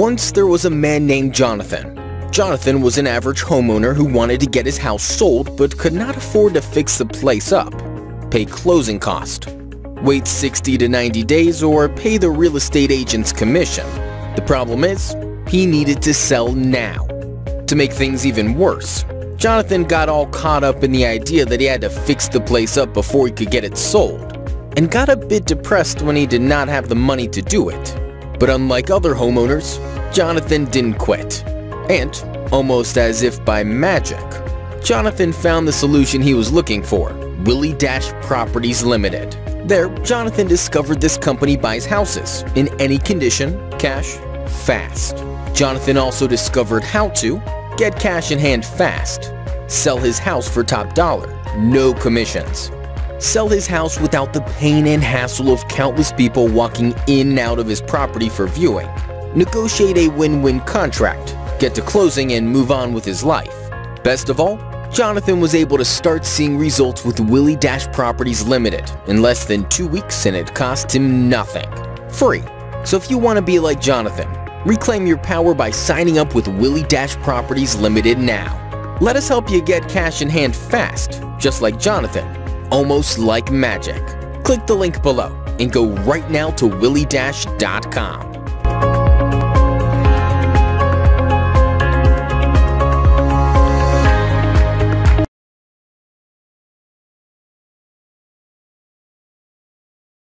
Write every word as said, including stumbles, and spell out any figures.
Once there was a man named Jonathan. Jonathan was an average homeowner who wanted to get his house sold but could not afford to fix the place up, pay closing cost, wait sixty to ninety days, or pay the real estate agent's commission. The problem is, he needed to sell now. To make things even worse, Jonathan got all caught up in the idea that he had to fix the place up before he could get it sold, and got a bit depressed when he did not have the money to do it. But unlike other homeowners, Jonathan didn't quit. And, almost as if by magic, Jonathan found the solution he was looking for, Willie Dash Properties Limited. There, Jonathan discovered this company buys houses, in any condition, cash, fast. Jonathan also discovered how to get cash in hand fast, sell his house for top dollar, no commissions, sell his house without the pain and hassle of countless people walking in and out of his property for viewing, negotiate a win-win contract, get to closing, and move on with his life. Best of all, Jonathan was able to start seeing results with Willie Dash Properties Limited in less than two weeks, and it cost him nothing. Free. So if you want to be like Jonathan, reclaim your power by signing up with Willie Dash Properties Limited now. Let us help you get cash in hand fast, just like Jonathan, almost like magic. Click the link below and go right now to willie dash dot com.